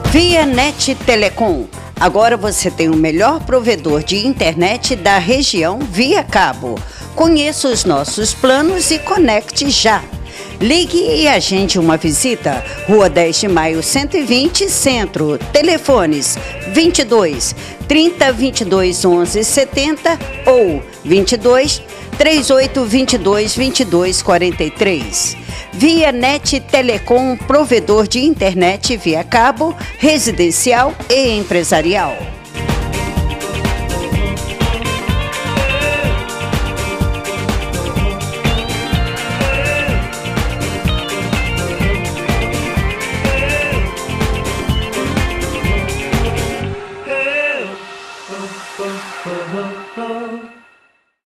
Via Net Telecom. Agora você tem o melhor provedor de internet da região via cabo. Conheça os nossos planos e conecte já. Ligue e agende uma visita. Rua 10 de Maio, 120, Centro. Telefones 22 30 22 11 70 ou 22 38 22 22 43. Via Net Telecom, provedor de internet via cabo, residencial e empresarial.